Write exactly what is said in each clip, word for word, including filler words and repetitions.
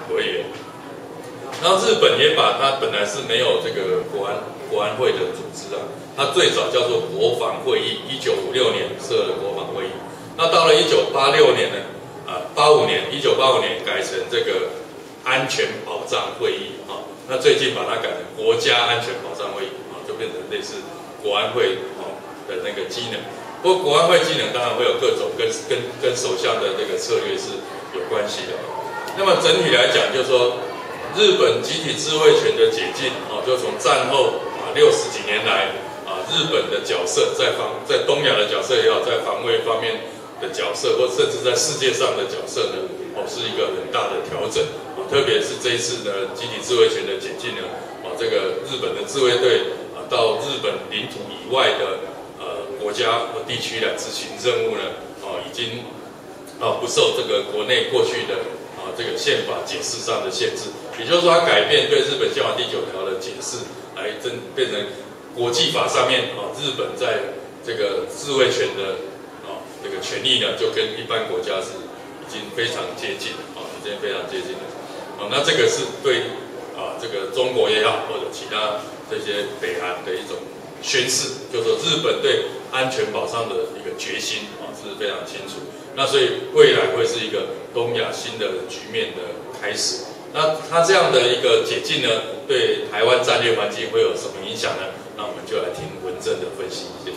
委员。然后日本也把它本来是没有这个国安国安会的组织啊，它最早叫做国防会议，一九五六年设了国防会议。那到了一九八六年呢，啊八五年，一九八五年改成这个安全保障会议啊。那最近把它改成国家安全保障会议啊，就变成类似国安会啊的那个机能。不过国安会机能当然会有各种跟跟跟首相的这个策略是有关系的。那么整体来讲，就是说。日本集体自卫权的解禁，哦，就从战后啊六十几年来啊，日本的角色在防在东亚的角色也好，在防卫方面的角色，或甚至在世界上的角色呢，哦，是一个很大的调整。哦，特别是这一次呢，集体自卫权的解禁呢，哦，这个日本的自卫队啊，到日本领土以外的呃国家或地区来执行任务呢，哦，已经啊不受这个国内过去的。啊，这个宪法解释上的限制，也就是说，它改变对日本宪法第九条的解释，来真变成国际法上面啊，日本在这个自卫权的啊这个权利呢，就跟一般国家是已经非常接近啊，已经非常接近了。啊，那这个是对啊这个中国也好，或者其他这些北韩的一种宣示，就是说日本对安全保障的一个决心啊，是非常清楚。那所以未来会是一个东亚新的局面的开始。那它这样的一个解禁呢，对台湾战略环境会有什么影响呢？那我们就来听文正的分析。谢谢。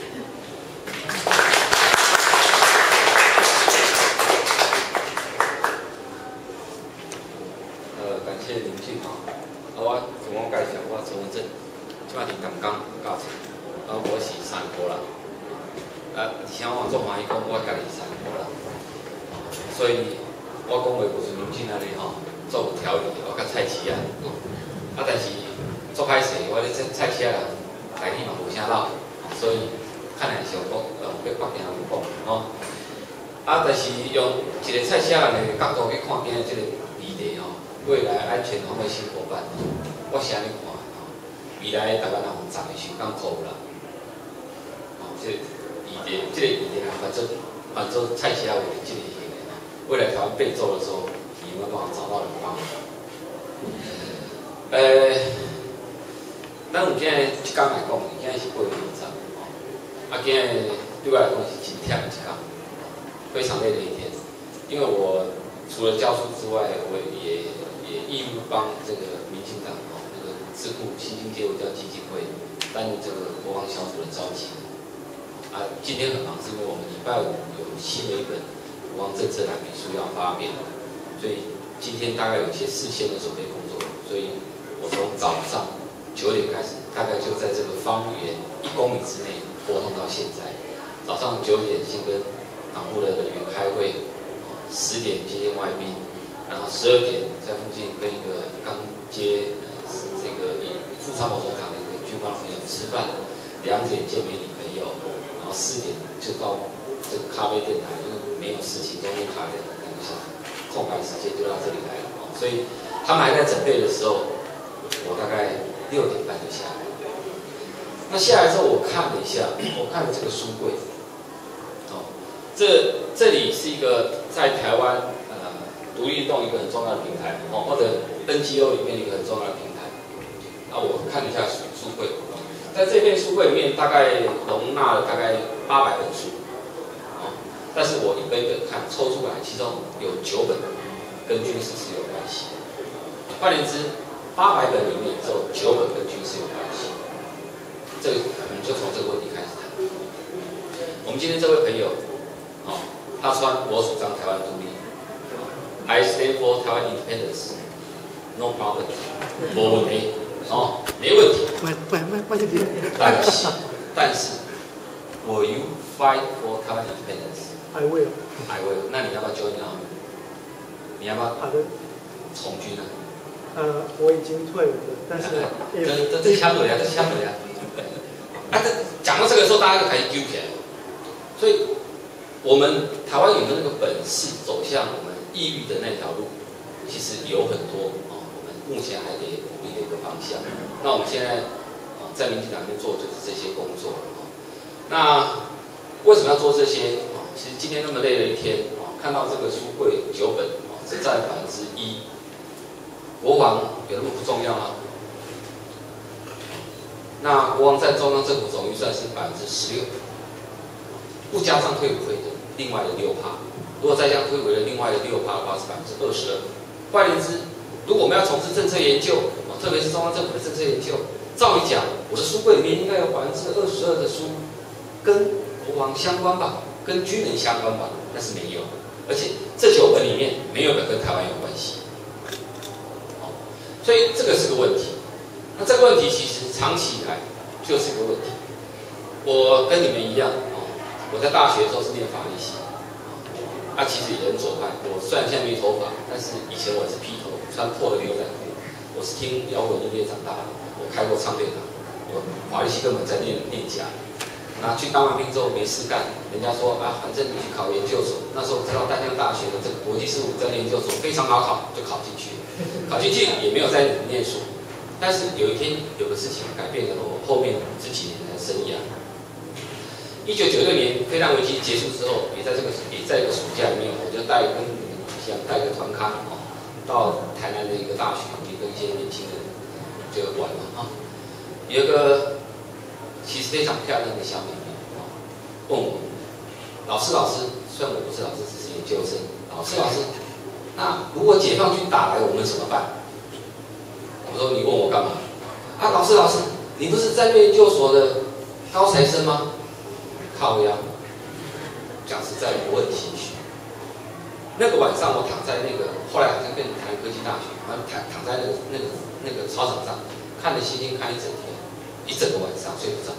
呃，感谢林俊啊，啊，我自我介绍，我陈文正，即摆伫淡江教册，啊，我是三哥啦。啊，而且我做欢喜讲，我家己三哥啦，所以我讲话不是林俊安尼吼，做有条理，我甲蔡奇啊，啊，但是做歹势，我咧这蔡奇啊人台语嘛无啥老，所以看来是讲呃要决定有讲吼，啊，但是用一个蔡奇啊人的角度去看今日这个议题吼，未来安全防卫新伙伴，我是安尼看吼，未来台湾人十个想港苦啦，哦，这。议题，这个议题啊，反正反正蔡奇亚为这个议题啊，未来台湾被揍的时候，你有没有办法找到人帮？呃，咱有今日一天来讲，今日是八月二十，哦，啊，今日对我来讲是真忝的一天，非常累的一天，因为我除了教书之外，我也也义务帮这个民进党哦那个智库新兴街舞教基金会担任这个国防小组的召集。啊，今天很忙，是因为我们礼拜五有新的一本国防政策蓝皮书要发表，所以今天大概有一些事先的准备工作，所以我从早上九点开始，大概就在这个方圆一公里之内活动到现在。早上九点先跟党部的人员开会，十点接见外宾，然后十二点在附近跟一个刚接这个副参谋总长的一个军方朋友吃饭，两点见媒体朋友。然后四点就到这个咖啡店来，因为没有事情，中间咖啡两个小时，空白时间就到这里来了。所以他们还在准备的时候，我大概六点半就下来。那下来之后，我看了一下，我看了这个书柜，哦，这这里是一个在台湾呃独立运动一个很重要的平台，哦，或者 N G O 里面一个很重要的平台。那我看了一下书书柜。在这片书柜里面，大概容纳了大概八百本书，哦，但是我一本一本看，抽出来，其中有九本跟军事是有关系的。换言之，八百本里面只有九本跟军事有关系。这个我们就从这个问题开始谈。我们今天这位朋友，哦，他穿我主张台湾独立 ，I stand for Taiwan independence, no problem， 没问题。哦，没问题。但是，但是 ，Will you fight for Taiwan independence? I will. I will. 那你要不要 join now？ 你要不要？ 好的。 从军呢？ 呃，我已经退伍了，但是这这这枪了呀，这枪了呀。啊，这讲到这个时候，大家就开始纠起来。所以，我们台湾有没有那个本事走向我们抑郁的那条路？其实有很多哦，我们目前还得努力的一个方向。那我们现在哦，在民进党里面做就是这些工作。那为什么要做这些？哦，其实今天那么累的一天，哦，看到这个书柜九本，哦，只占百分之一， 国防有那么不重要吗？那国防占中央政府总预算是百分之十六，不加上退伍费的另外的六趴，如果再加退伍的另外的六趴的话是百分之二十二。换言之，如果我们要从事政策研究，特别是中央政府的政策研究，照理讲，我的书柜里面应该有百分之二十二的书跟国防相关吧，跟军人相关吧，但是没有，而且这九本里面没有一本跟台湾有关系。所以这个是个问题。那这个问题其实长期以来就是一个问题。我跟你们一样哦，我在大学的时候是念法律系，啊，其实也很左派。我虽然现在没头发，但是以前我是披头，穿破的牛仔裤。我是听摇滚音乐长大的，我开过唱片行，我法律系根本在念念假。那去当完兵之后没事干，人家说啊，反正你去考研究所。那时候知道淡江大学的这个国际事务专业研究所非常好考，就考进去。考进去也没有在念书。但是有一天有个事情改变了我后面这几年的生涯。一九九六年非战危机结束之后，也在这个也在一个暑假里面，我就带跟你们一样带个团咖哦，到台南的一个大学，也跟一些年轻人就玩嘛啊。有一个其实非常漂亮的小妹妹啊，问我老师老师，虽然我不是老师，只是研究生，老师老师，那如果解放军打来，我们怎么办？我说你问我干嘛？啊，老师老师，你不是战略研究所的高材生吗？靠腰，讲实在我很心虚。那个晚上我躺在那个，后来好像变成台南科技大学，然后躺躺在那个那个那个操场上，看着星星看一整天，一整个晚上睡不着。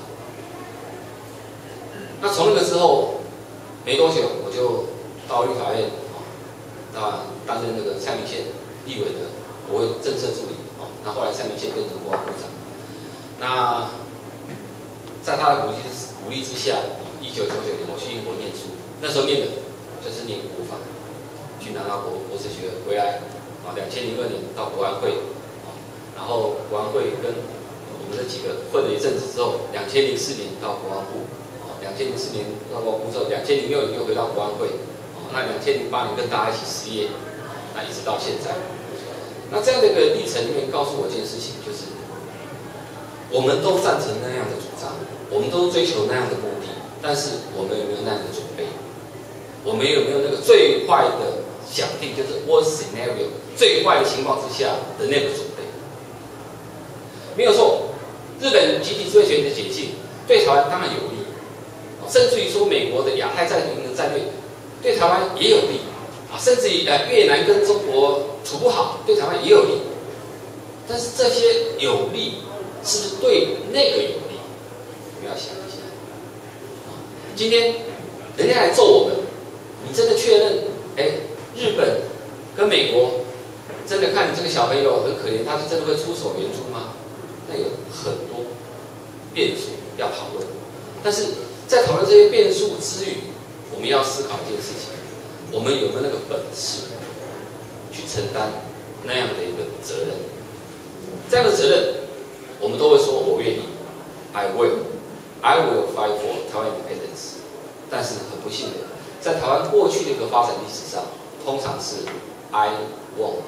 那从那个之后没多久，我就到立法院啊，担任那个蔡明宪立委的国会政策助理。那后来蔡明宪变成国防部长，那在他的鼓励鼓励之下，一九九九年我去英国念书，那时候念的就是念国防，去拿到国博士学位回来，啊，两千零二年到国安会，啊，然后国安会跟我们这几个混了一阵子之后，两千零四年到国防部，啊，两千零四年到国防部之后，两千零六年又回到国安会，啊，那两千零八年跟大家一起失业，那一直到现在。那这样的一个历程里面告诉我一件事情，就是我们都赞成那样的主张，我们都追求那样的目的，但是我们有没有那样的准备？我们有没有那个最坏的想定，就是 worst scenario 最坏的情况之下的那个准备？没有错，日本集体智慧权的解禁对台湾当然有利，甚至于说美国的亚太战略的战略对台湾也有利。甚至于呃越南跟中国处不好，对台湾也有利。但是这些有利是不是对那个有利？我们要想一下。今天人家来揍我们，你真的确认？哎，日本跟美国真的看你这个小朋友很可怜，他是真的会出手援助吗？那有很多变数要讨论。但是在讨论这些变数之余，我们要思考一件事情。我们有没有那个本事去承担那样的一个责任？这样的责任，我们都会说我愿意 ，I will, I will fight for Taiwan independence。但是很不幸的，在台湾过去的一个发展历史上，通常是 I won't。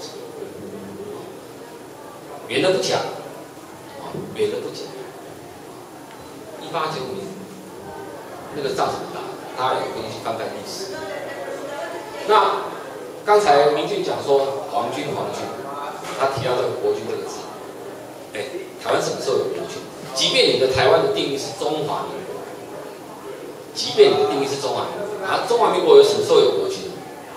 远的不讲，远的不讲。一八九五年那个仗怎么打？大家也可以去翻翻历史。那刚才明俊讲说皇军皇军，他提到这个国军这个字，哎，台湾什么时候有国军？即便你的台湾的定义是中华民国，即便你的定义是中华民国，啊，中华民国有什么时候有国军？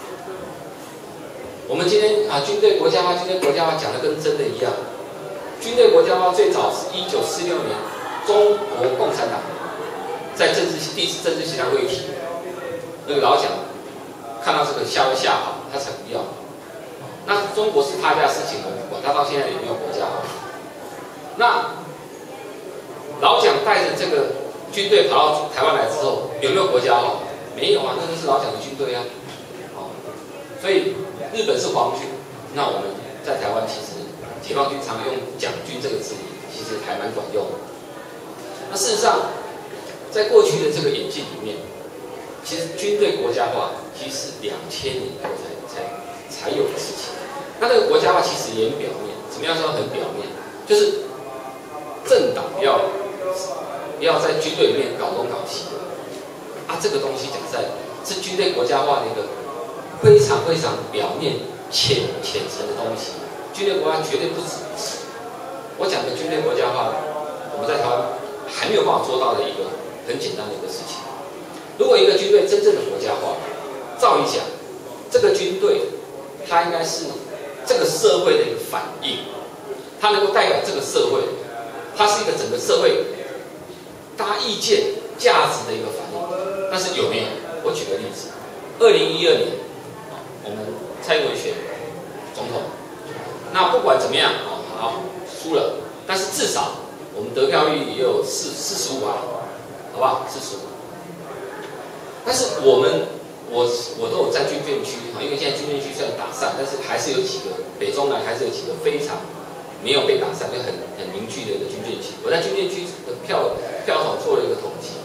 我们今天啊，军队国家化，军队国家化讲的跟真的一样。军队国家化最早是一九四六年，中国共产党在政治第一次政治协调会议提，那个老蒋。看到这个下都吓跑，他才不要。那中国是他家的事情，我不管，他到现在也没有国家化。那老蒋带着这个军队跑到台湾来之后，有没有国家化？没有啊，那就是老蒋的军队啊。哦，所以日本是皇军，那我们在台湾其实解放军常用蒋军这个字，其实还蛮管用的。那事实上，在过去的这个演进里面，其实军队国家化其实是两千年以后才才才有的事情。那这个国家化其实也很表面， 么样说很表面？就是政党不要不要在军队里面搞东搞西啊，这个东西讲实在是军队国家化的一个非常非常表面浅浅层的东西。军队国家绝对不止一次。我讲的军队国家化，我们在台湾还没有办法做到的一个很简单的一个事情。如果一个军队真正的国家化，照理讲，这个军队它应该是这个社会的一个反应，它能够代表这个社会，它是一个整个社会大家意见价值的一个反应。但是有没有？我举个例子，二零一二年，我们蔡英文选总统，那不管怎么样，哦，好输了，但是至少我们得票率也有四四十五啊，好不好？四十五。但是我们我我都有在军眷区啊，因为现在军眷区虽然打散，但是还是有几个北中南还是有几个非常没有被打散，就很很凝聚的一个军眷区。我在军眷区的票票统做了一个统计，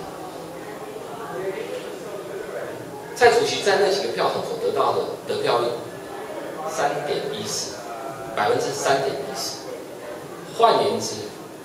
蔡主席在那几个票统所得到的得票率三点一四，百分之三点一四。换言之，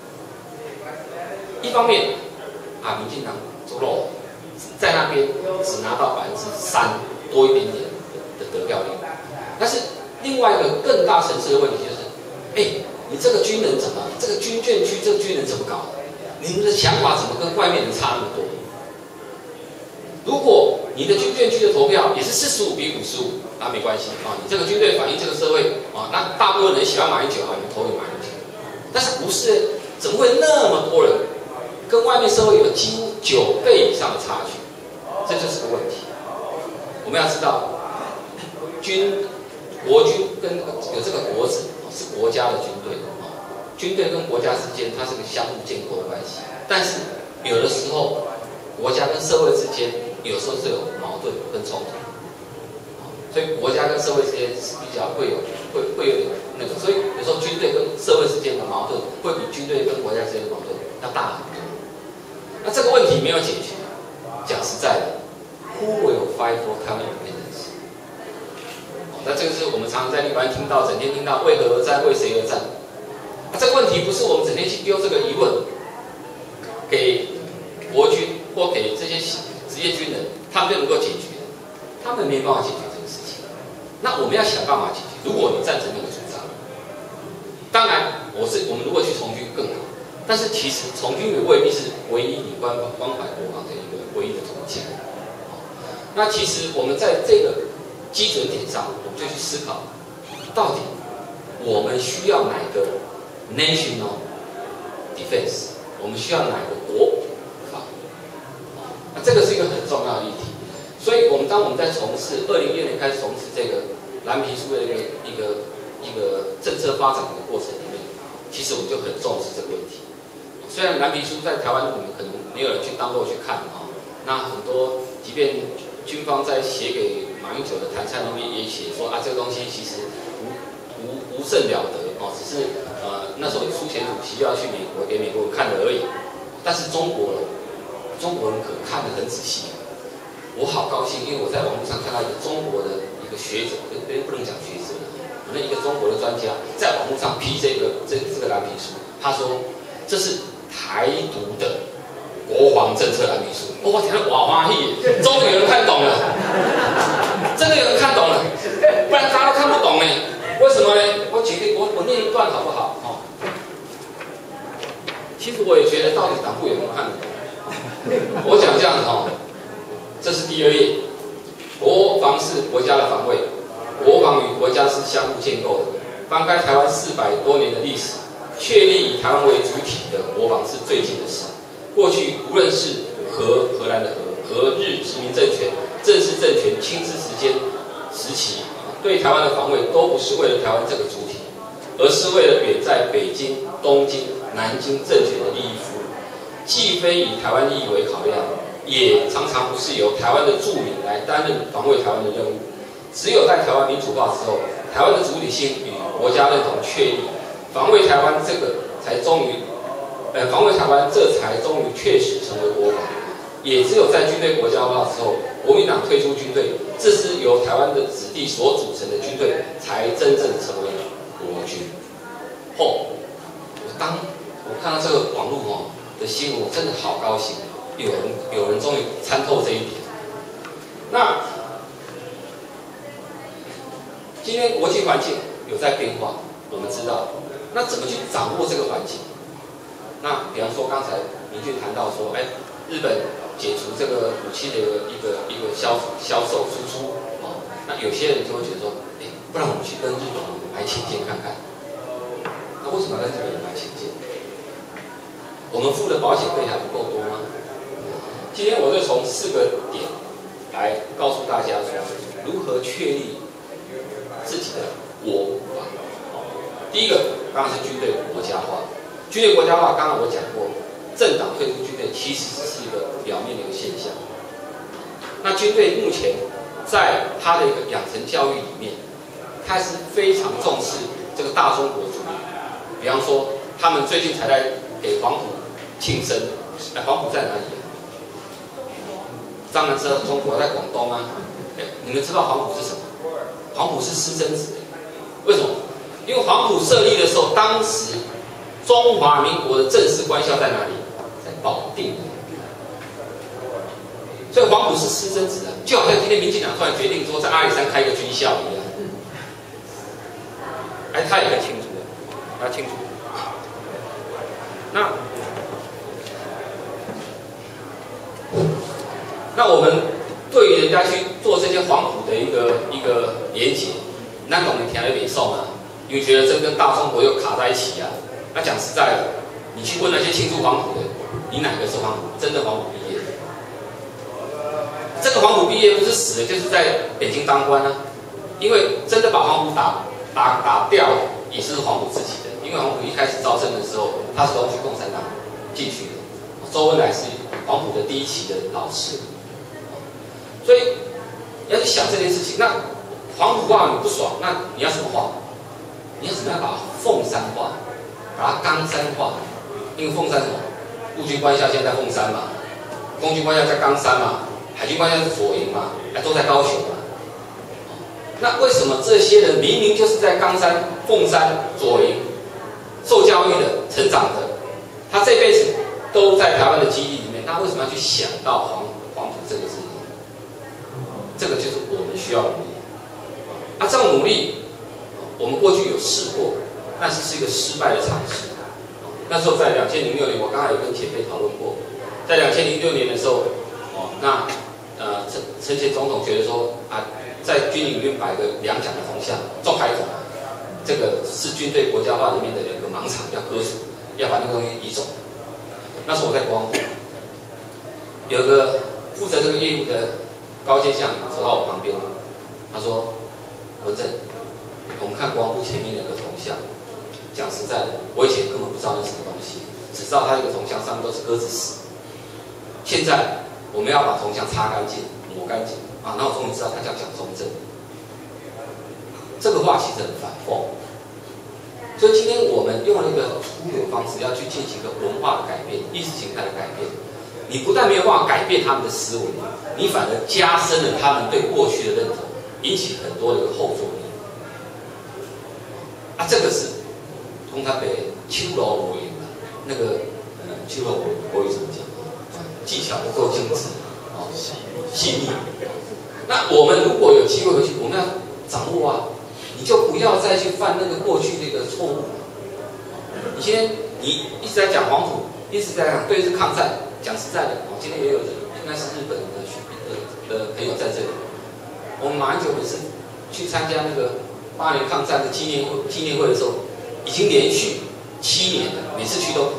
一方面啊，民进党走漏。在那边只拿到百分之三多一点点的得票率，但是另外一个更大层次的问题就是，哎，你这个军人怎么，这个军眷区这个军人怎么搞的？你们的想法怎么跟外面人差那么多？如果你的军眷区的投票也是四十五比五十五，那没关系啊，你这个军队反映这个社会啊，那大部分人喜欢马英九啊，你投给马英九。但是不是？怎么会那么多人跟外面社会有几乎九倍以上的差距？这就是个问题。我们要知道，军国军跟有这个国字是国家的军队，军队跟国家之间它是个相互建构的关系。但是有的时候，国家跟社会之间有时候是有矛盾跟冲突，所以国家跟社会之间是比较会有会会有点那个，所以有时候军队跟社会之间的矛盾会比军队跟国家之间的矛盾要大很多。那这个问题没有解决。讲实在的 ，Who will fight for Taiwan independence？ 那这个是我们常常在立法院听到，整天听到为何而战，为谁而战？那这个问题不是我们整天去丢这个疑问给国军或给这些职业军人，他们就能够解决，他们没办法解决这个事情。那我们要想办法解决。如果你赞成那个主张，当然我是我们如果去从军更好。但是其实从军也未必是唯一你关关怀国防的一个唯一的途径。那其实我们在这个基准点上，我们就去思考，到底我们需要哪个 national defense， 我们需要哪个国防？那这个是一个很重要的议题。所以，我们当我们在从事二零一二年开始从事这个蓝皮书的一个一个一个政策发展的过程里面，其实我们就很重视这个问题。虽然蓝皮书在台湾我们可能没有人去当落去看啊，那很多即便军方在写给马英九的谈判里面也写说啊，这个东西其实无无无甚了得哦，只是呃那时候苏前主席要去美国给美国人看的而已。但是中国人中国人可看得很仔细，我好高兴，因为我在网络上看到一个中国的一个学者，不能讲学者，可能一个中国的专家在网络上批这个这这个蓝皮书，他说这是台独的国防政策蓝皮书，哦、我听了哇哇嘿，终于有人看懂了，真的有人看懂了，不然大家都看不懂呢。为什么呢？我举例，我我念一段好不好？哦，其实我也觉得，到底党部有没有看得懂？我讲这样子哦，这是第二页，国防是国家的防卫，国防与国家是相互建构的。翻开台湾四百多年的历史。确立以台湾为主体的国防是最近的事。过去无论是荷荷兰的荷、荷日殖民政权、正式政权亲自时间时期，对台湾的防卫都不是为了台湾这个主体，而是为了远在北京、东京、南京政权的利益服务。既非以台湾利益为考量，也常常不是由台湾的驻民来担任防卫台湾的任务。只有在台湾民主化之后，台湾的主体性与国家认同确立。防卫台湾这个才终于，呃，防卫台湾这才终于确实成为国防。也只有在军队国家化之后，国民党退出军队，这是由台湾的子弟所组成的军队，才真正成为国军。 后，我当我看到这个网络哦的新闻，我真的好高兴，有人有人终于参透这一点。那今天国际环境有在变化，我们知道，那怎么去掌握这个环境？那比方说刚才明俊谈到说，哎，日本解除这个武器的一个一个一个销销售输出，哦，那有些人就会觉得说，哎，不然我们去跟日本买潜舰看看。那为什么要跟日本人买潜舰？我们付的保险费还不够多吗？今天我就从四个点来告诉大家说，如何确立自己的国防。第一个当然是军队国家化。军队国家化，刚刚我讲过，政党退出军队其实只是一个表面的一个现象。那军队目前在他的一个养成教育里面，他是非常重视这个大中国主义。比方说，他们最近才在给黄埔庆生，哎，黄埔在哪里啊？当然知道中国在广东啊。哎，你们知道黄埔是什么？黄埔是私生子。为什么？因为黄埔设立的时候，当时中华民国的正式官校在哪里？在保定。所以黄埔是私生子啊，就好像今天民进党突然决定说在阿里山开一个军校一样。哎，他也很清楚的，他清楚。那那我们对于人家去做这些黄埔的一个一个连结，那我们听有点受啊，因为觉得这跟大中国又卡在一起啊。那讲实在的，你去问那些庆祝黄埔的，你哪个是黄埔真的黄埔毕业？这个黄埔毕业不是死了，就是在北京当官啊。因为真的把黄埔打打打掉，也是黄埔自己的。因为黄埔一开始招生的时候，他是东区共产党进去的，周恩来是黄埔的第一期的老师。所以要去想这件事情，那黄埔化你不爽，那你要什么化？你要怎么样把凤山化？把它冈山化，因为凤山什么？陆军官校现在在凤山嘛，空军官校在冈山嘛，海军官校是左营嘛，哎，都在高雄嘛。那为什么这些人明明就是在冈山、凤山、左营受教育的、成长的，他这辈子都在台湾的基地里面，他为什么要去想到黄黄埔这个字？这个就是我们需要努力。啊，这种努力，我们过去有试过。但是是一个失败的尝试。那时候在两千零六年，我刚才有跟前辈讨论过，在两千零六年的时候，哦，那呃陈陈前总统觉得说啊，在军营里面摆个两蒋的铜像，做开头，这个是军队国家化里面的一个盲场，要割除，要把那个东西移走。那时候我在国防部，有个负责这个业务的高阶将领走到我旁边，他说：“文正，我们看国防部前面有个铜像。”讲实在的，我以前根本不知道那是什么东西，只知道它一个铜像上面都是鸽子屎。现在我们要把铜像擦干净、抹干净啊，然后我终于知道它叫蒋中正。这个话其实很反讽。所以今天我们用了一个粗流方式，要去进行一个文化的改变、意识形态的改变。你不但没有办法改变他们的思维，你反而加深了他们对过去的认同，引起很多的一个后坐力。啊，这个是。通常被秋老国语那个呃秋老国国语怎么讲？技巧不够精致，啊、哦，细腻。那我们如果有机会回去，我们要掌握啊，你就不要再去犯那个过去的一个错误。你今天你一直在讲黄埔，一直在讲对日抗战，讲实在的，我今天也有应该是日本的的的朋友在这里。我们马英九每次去参加那个八年抗战的纪念会纪念会的时候。已经连续七年了，每次去都哭。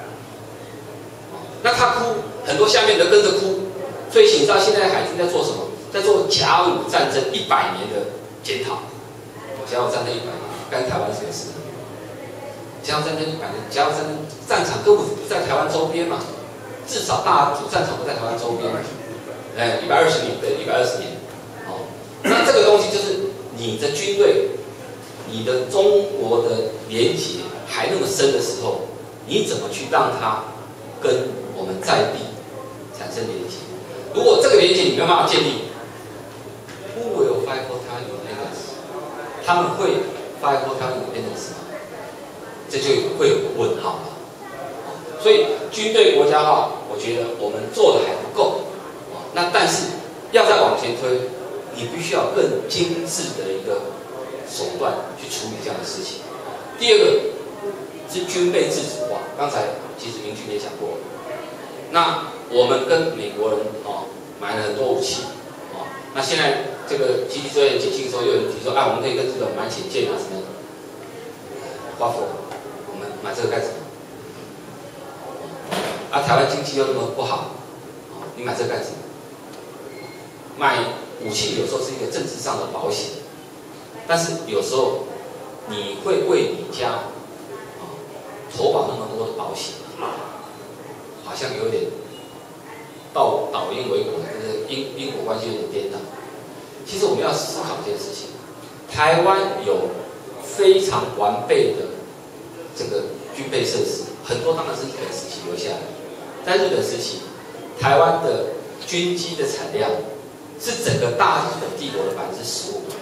那他哭，很多下面的跟着哭。所以你知道现在海军在做什么？在做甲午战争一百年的检讨。甲午战争一百年，干台湾什么事？甲午战争一百年，甲午战争战场根本不在台湾周边嘛，至少大主战场不在台湾周边。哎，一百二十年，对，一百二十年。哦，那这个东西就是你的军队。你的中国的连结还那么深的时候，你怎么去让它跟我们在地产生连结？如果这个连结你没有办法建立 ，Who will fight for Taiwan independence？ 他们会 fight for Taiwan independence 吗？ 这就会有个问号了。所以军队国家化，我觉得我们做的还不够。那但是要再往前推，你必须要更精致的一个手段去处理这样的事情。第二个是军备自主化，刚才其实明君也讲过了。那我们跟美国人哦买了很多武器哦，那现在这个集体作战解禁的时候，又有人提说，哎，我们可以跟日本买潜舰啊什么的。花佛，我们买这个干什么？啊，台湾经济又那么不好，哦，你买这个干什么？买武器有时候是一个政治上的保险，但是有时候你会为你家啊投保那么多的保险，好像有点倒倒因为果，就是因因果关系有点颠倒。其实我们要思考一件事情：台湾有非常完备的这个军备设施，很多当然是日本时期留下来的。在日本时期，台湾的军机的产量是整个大日本帝国的百分之十五。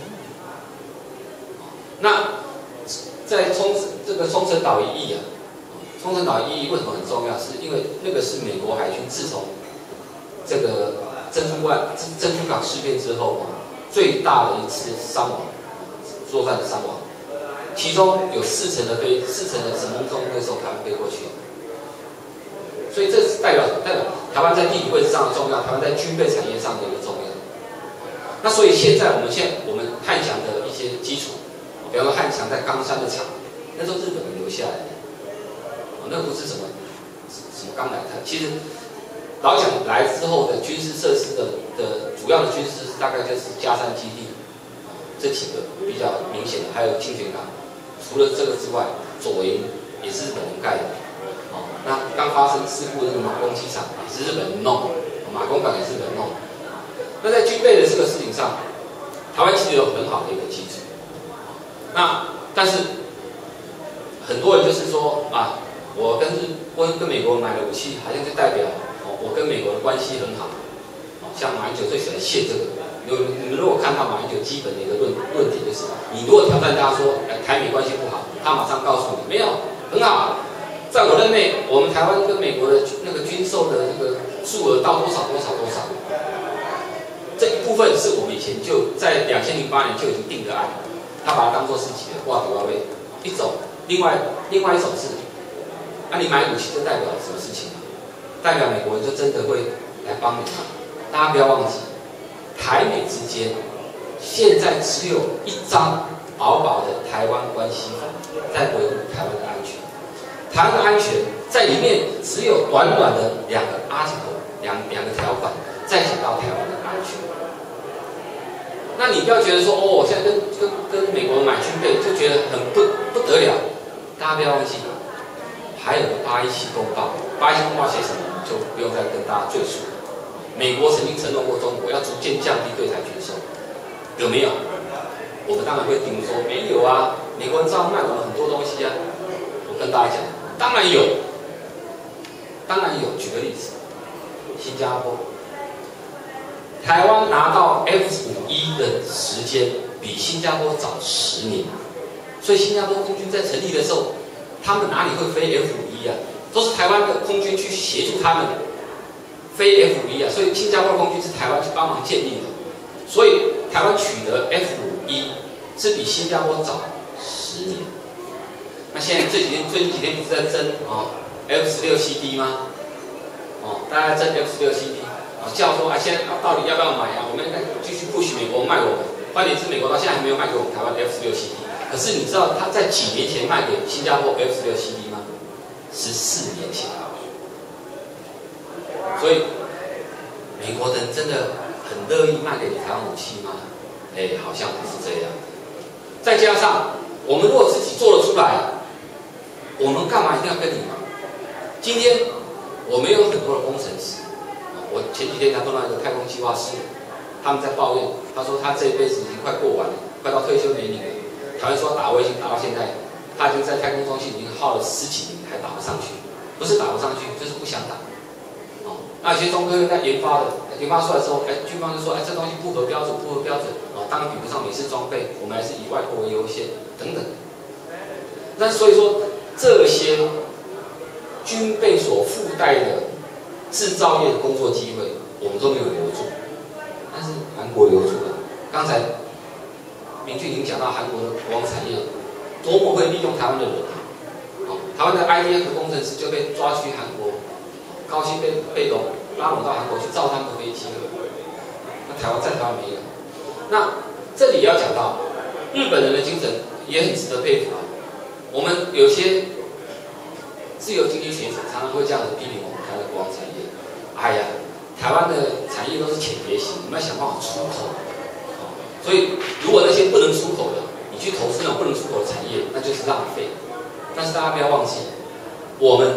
那在冲这个冲绳岛一役啊，冲绳岛一役为什么很重要？是因为那个是美国海军自从这个珍珠湾珍珠港事变之后啊，最大的一次伤亡作战的伤亡，其中有四成的飞四成的神风中那时候台湾飞过去。所以这是代表代表台湾在地理位置上的重要，台湾在军备产业上的一个重要。那所以现在我们现在我们汉翔的一些基础，比方说汉翔在冈山的厂，那时候日本人留下来的，哦，那不是什么什么刚来的。其实老蒋来之后的军事设施的的主要的军事设施大概就是嘉山基地，这几个比较明显的，还有清泉港。除了这个之外，左营也是日本人盖的。那刚发生事故的那个马公机场也是日本人弄，马公港也是日本人弄。那在军备的这个事情上，台湾其实有很好的一个基础。那但是很多人就是说啊，我跟日我跟美国买了武器，好像就代表哦我跟美国的关系很好。哦，像马英九最喜欢写这个。有你们如果看到马英九基本的一个论论点，就是你如果挑战他说哎台美关系不好，他马上告诉你没有很好。在我任内，我们台湾跟美国的那个军售的这个数额到多少多少多少，这一部分是我们以前就在两千零八年就已经定的案，他把它当作是几个挂头位一种，另外另外一种是，那、啊、你买武器就代表什么事情？代表美国人就真的会来帮你吗？大家不要忘记，台美之间现在只有一张薄薄的台湾关系法在维护台湾的安全。台湾的安全在里面只有短短的两个 article 两两个条款，再讲到台湾的安全。那你不要觉得说哦，我现在跟跟跟美国买军备就觉得很不不得了，大家不要忘记，还有个八一七公报，八一七公报写什么就不用再跟大家赘述了。美国曾经承诺过中国要逐渐降低对台军售，有没有？我们当然会顶说没有啊，美国人照样卖我们很多东西啊。我跟大家讲。当然有，当然有。举个例子，新加坡，台湾拿到 F 五一的时间比新加坡早十年，所以新加坡空军在成立的时候，他们哪里会飞 F 五一啊？都是台湾的空军去协助他们飞 F 五一啊，所以新加坡空军是台湾去帮忙建立的，所以台湾取得 F 五一是比新加坡早十年。那现在这几天最近几天不是在争哦 F 十六 C D 吗？哦，大家在争 F 十六 C D， 哦，叫说啊，现在到底要不要买啊？我们应该继续不许美国卖我们。关键是美国到现在还没有卖给我们台湾 F 十六 C D， 可是你知道他在几年前卖给新加坡 F 十六 C D 吗？十四年前。所以美国人真的很乐意卖给你台湾武器吗？哎，好像不是这样。再加上我们如果自己做得出来，我们干嘛一定要跟你买？今天我们有很多的工程师，我前几天才碰到一个太空计划师，他们在抱怨，他说他这一辈子已经快过完了，快到退休年龄了。台湾说打卫星打到现在，他已经在太空中心已经耗了十几年还打不上去，不是打不上去，就是不想打。哦，那有些中科院在研发的，研发出来之后，哎，军方就说，哎，这东西不合标准，不合标准，哦，当然比不上美式装备，我们还是以外国为优先，等等。 那所以说这些军备所附带的制造业的工作机会，我们都没有留住，但是韩国留住了。刚才明俊已经讲到韩国的国防产业多么会利用台湾的人，哦，台湾的 I D F 工程师就被抓去韩国，高薪被被拢拉拢到韩国去造他们的飞机了。那台湾在台湾没有。那这里要讲到日本人的精神也很值得佩服啊。我们有些自由经济学者常常会这样子批评我们台湾的国防产业。哎呀，台湾的产业都是浅碟型，我们要想办法出口。所以，如果那些不能出口的，你去投资那种不能出口的产业，那就是浪费。但是大家不要忘记，我们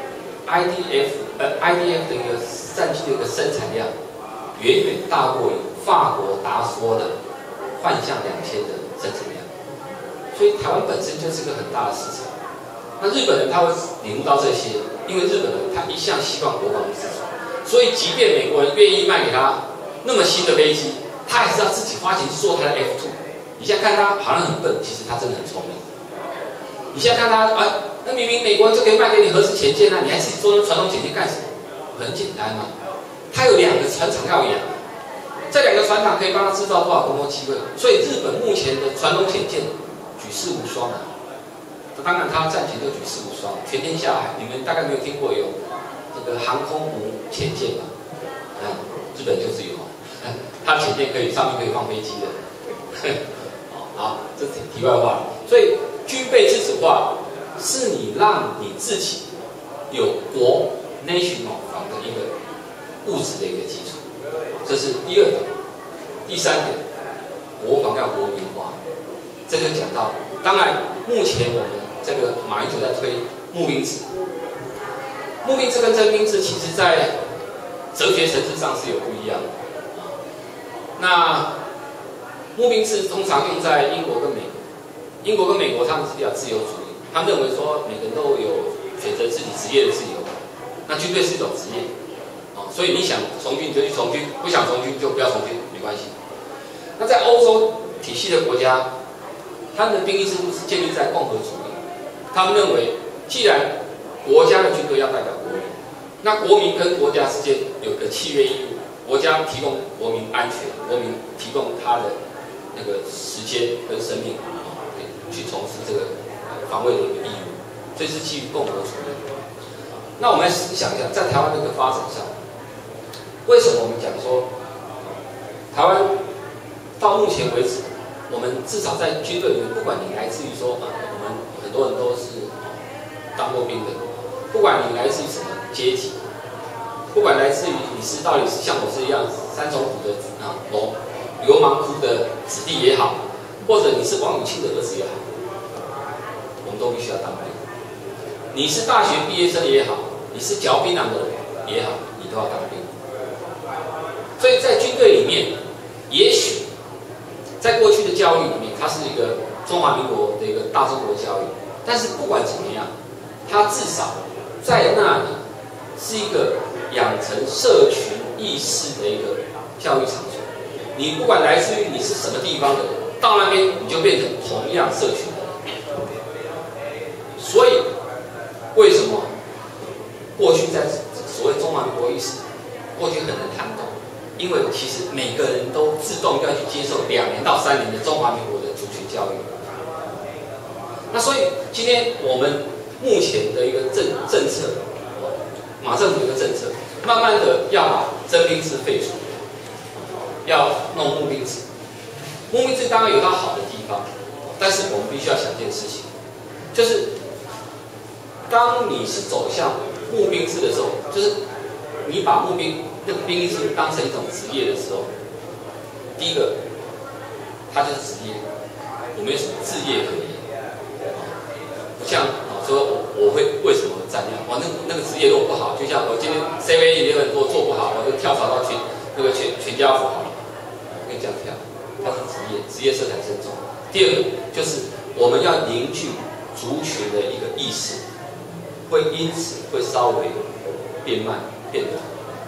I D F 呃 I D F 的一个战机的一个生产量，远远大过于法国达索的幻象两千的生产量。所以台湾本身就是个很大的市场。那日本人他会领悟到这些，因为日本人他一向希望国防自主，所以即便美国人愿意卖给他那么新的飞机，他还是要自己花钱去做他的 F 二。你现在看他好像很笨，其实他真的很聪明。你现在看他啊，那明明美国人就可以卖给你核式潜舰啊，你还自己做那传统潜舰干什么？很简单嘛，他有两个船厂要养，这两个船厂可以帮他制造多少工作机会？所以日本目前的传统潜舰举世无双啊。当然，他战前就举世无双，全天下海，你们大概没有听过有这个航空母潜舰吧？嗯，日本就是有。它前面可以上面可以放飞机的，好，这是题外话。所以军备自主化是你让你自己有国 national 的一个物质的一个基础，这是第二点。第三点，国防要国民化，这就讲到，当然目前我们这个马英九在推募兵制，募兵制跟征兵制其实在哲学层次上是有不一样的。那募兵制通常用在英国跟美国，英国跟美国他们是比较自由主义，他们认为说每个人都有选择自己职业的自由，那军队是一种职业，哦，所以你想从军你就去从军，不想从军就不要从军，没关系。那在欧洲体系的国家，他们的兵役制度是建立在共和主义，他们认为既然国家的军队要代表国民，那国民跟国家之间有个契约义务。国家提供国民安全，国民提供他的那个时间跟生命，去从事这个防卫的一个义务，这是基于共和主义。那我们来想一下，在台湾这个发展上，为什么我们讲说，台湾到目前为止，我们至少在军队里面，不管你来自于说啊，我们很多人都是当过兵的，不管你来自于什么阶级。不管来自于你是到底是像我是一样三重虎的啊流流氓窟的子弟也好，或者你是王永庆的儿子也好，我们都必须要当兵。你是大学毕业生也好，你是嚼槟榔的也好，你都要当兵。所以在军队里面，也许在过去的教育里面，它是一个中华民国的一个大中国教育，但是不管怎么样，它至少在那里是一个养成社群意识的一个教育场所。你不管来自于你是什么地方的人，到那边你就变成同样社群的人。所以，为什么过去在所谓中华民国意识，过去很难谈懂？因为其实每个人都自动要去接受两年到三年的中华民国的族群教育。那所以今天我们目前的一个政政策。马政府一个政策，慢慢的要把征兵制废除，要弄募兵制。募兵制当然有它好的地方，但是我们必须要想一件事情，就是当你是走向募兵制的时候，就是你把募兵那个兵役制当成一种职业的时候，第一个，它就是职业，我没有什么志业可言，不像。说我我会为什么占量？哇，那那个职业如果不好，就像我今天 C V 也很多做不好，我就跳槽到全那个全全家福好了，我跟你这样跳，它是职业，职业色彩深重。第二个就是我们要凝聚族群的一个意识，会因此会稍微变慢变短。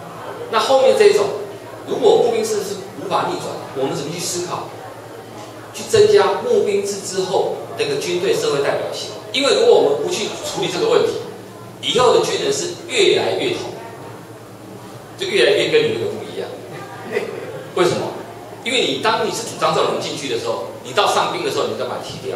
那后面这一种，如果募兵制是无法逆转，我们怎么去思考？ 去增加募兵制之后的一个军队社会代表性。因为如果我们不去处理这个问题，以后的军人是越来越统，就越来越跟你那个不一样。为什么？因为你当你是主张这种人进去的时候，你到上兵的时候，你就把它踢掉。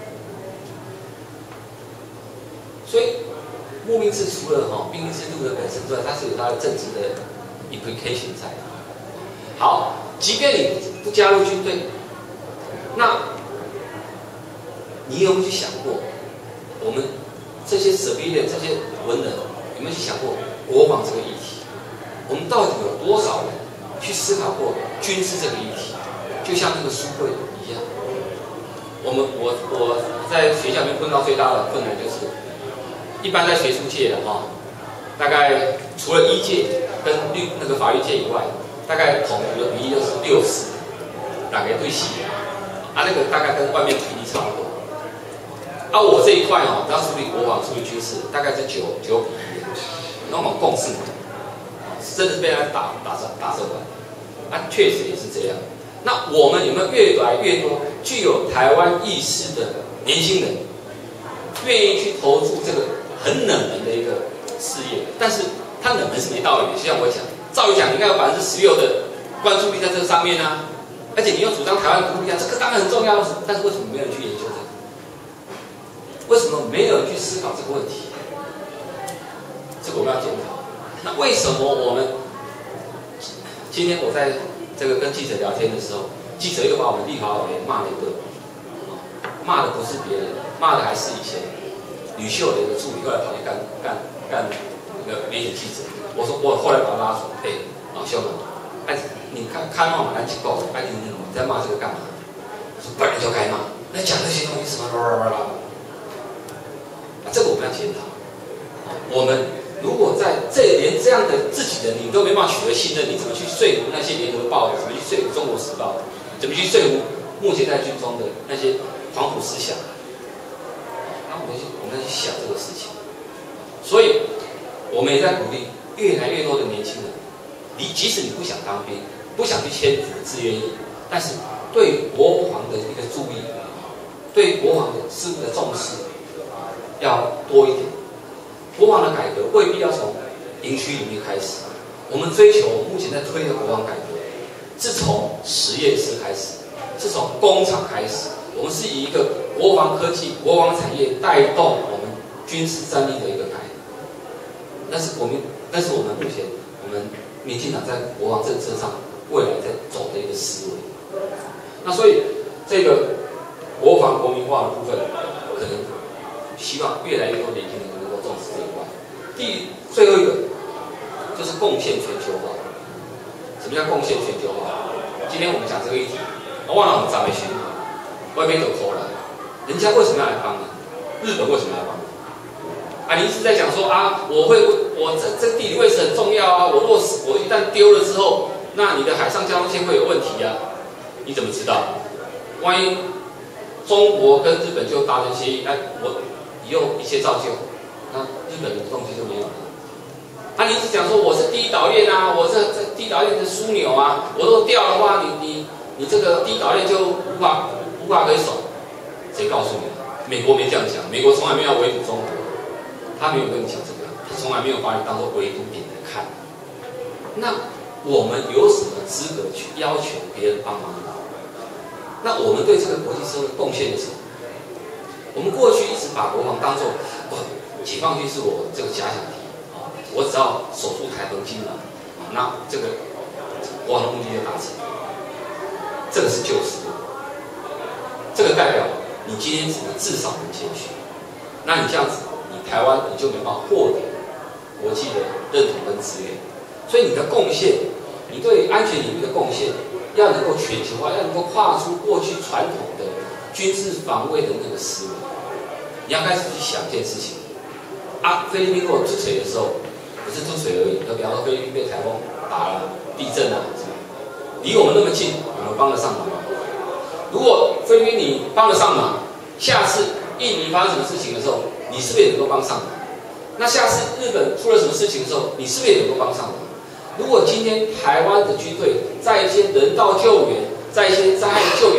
所以募兵制除了哈兵役制度的本身之外，它是有它的政治的 implication 在的。好，即便你不加入军队，那你有没有去想过，我们这些 civilian 这些文人有没有去想过国防这个议题？我们到底有多少人去思考过军事这个议题？就像那个书柜一样，我们我我在学校里面碰到最大的困难就是，一般在学术界的哈，大概除了医界跟律那个法律界以外，大概统计的比例就是六四，两个对戏啊，那个大概跟外面比例差不多。啊，我这一块哦，要处理国防、处理军事，大概是九九比一，那我们共事，真的是被他打打着打着玩，啊，确实也是这样。那我们有没有越来越多具有台湾意识的年轻人，愿意去投注这个很冷门的一个事业？但是他冷门是没道理的，就像我讲，照理讲应该有百分之十六的关注力在这个上面啊，而且你又主张台湾独立啊，这个当然很重要，但是为什么没有人去研究这个？为什么没有人去思考这个问题？这个我们要检讨。那为什么我们今天我在这个跟记者聊天的时候，记者又把我们立法委员骂了一顿，骂的不是别人，骂的还是以前吕秀的一个助理，后来跑去干干干那个媒体记者。我说我后来把他拉住，哎、欸，老兄啊，哎，你看看到我们南极狗，哎，你你在骂这个干嘛？我说本来就该骂，那讲这些东西什么啦啦啦啦。这个我们要检讨。我们如果在这连这样的自己的你都没办法取得信任，你怎么去说服那些联合报？怎么去说服中国时报？怎么去说服目前在军中的那些黄埔思想？那我们去我们要去想这个事情。所以，我们也在鼓励越来越多的年轻人，你即使你不想当兵，不想去签志愿役，但是对国防的一个注意，对国防的事物的重视。要多一点，国防的改革未必要从营区里面开始。我们追求目前在推的国防改革，是从实验室开始，是从工厂开始。我们是以一个国防科技、国防产业带动我们军事战力的一个改革。但是我们，但是我们目前，我们民进党在国防政策上未来在走的一个思维。那所以这个国防国民化的部分，可能。希望越来越多年轻人能够重视这一块。第最后一个就是贡献全球化。什么叫贡献全球化？今天我们讲这个议题，我忘了我们咱们学，外面都抠了，人家为什么要来帮你？日本为什么要帮你？啊，你一直在讲说啊，我会，我这这地理位置很重要啊，我若是我一旦丢了之后，那你的海上交通线会有问题啊？你怎么知道？万一中国跟日本就达成协议，那我。以后一切照旧，那日本的东西就没有了。啊，你一直讲说我是第一岛链啊，我这这第一岛链的枢纽啊，我如果掉的话，你你你这个第一岛链就无法无法可以守。谁告诉你？美国没这样讲，美国从来没有围堵中国，他没有跟你讲这个，他从来没有把你当做围堵点来看。那我们有什么资格去要求别人帮忙？那我们对这个国际社会贡献的什么？我们过去一直把国防当作，哇，解放军是我这个假想敌啊，我只要守住台澎金门，那这个国防的目的就达成。这个是旧思路，这个代表你今天只能至少能谦虚。那你这样子，你台湾你就没办法获得国际的认同跟资源。所以你的贡献，你对安全领域的贡献，要能够全球化，要能够跨出过去传统的军事防卫的那个思维。你要开始去想一件事情，啊，菲律宾如果出水的时候，不是出水而已，就比方说菲律宾被台风打了、地震啊，是吧？离我们那么近，我们帮得上忙吗？如果菲律宾你帮得上忙，下次印尼发生什么事情的时候，你是不是也能够帮上忙？那下次日本出了什么事情的时候，你是不是也能够帮上忙？如果今天台湾的军队在一些人道救援、在一些灾害救援的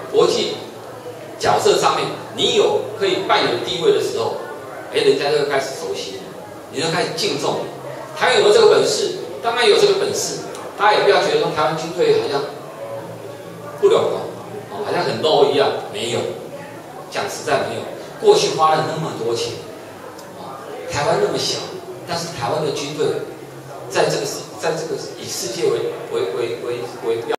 国际角色上面，你有可以扮演地位的时候，哎，人家就会开始熟悉你，你就开始敬重你。台湾有没有这个本事？当然有这个本事。大家也不要觉得说台湾军队好像不了了，哦，好像很 low 一样，没有。讲实在没有。过去花了那么多钱，啊，台湾那么小，但是台湾的军队在这个在这个以世界为为为为为标。